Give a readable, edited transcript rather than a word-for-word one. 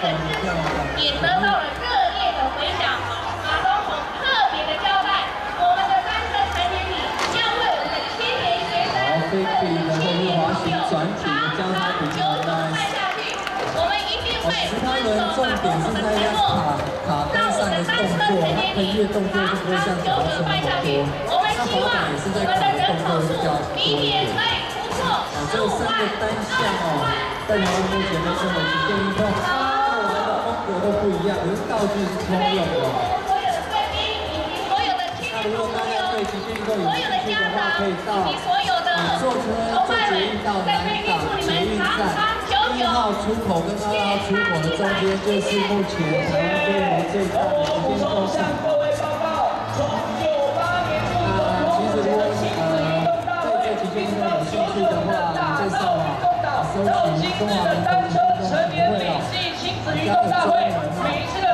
个事情也得到了热烈的回响。马总统特别的交代，我们的单车成年礼将为我们的青年学生、青年朋友长久迈下去。我们一定会遵守马总统的承诺，让我们的单车成年礼长久迈下去。我们希望我们的人口数明年可以突破15万、20万。 在台湾目前的生活旗舰运动，我们的风格都不一样，可是道具是通用的。 所有的贵宾以及所有的青年朋友，所有的家长以及所有的坐车坐捷运到南港捷运站1号出口跟2号出口的中间，就是目前台湾规模最大的旗舰运动场。其实如果对这旗舰运动有兴趣的话，你在上网。 东京日单车成年礼暨亲子运动大会，每一次的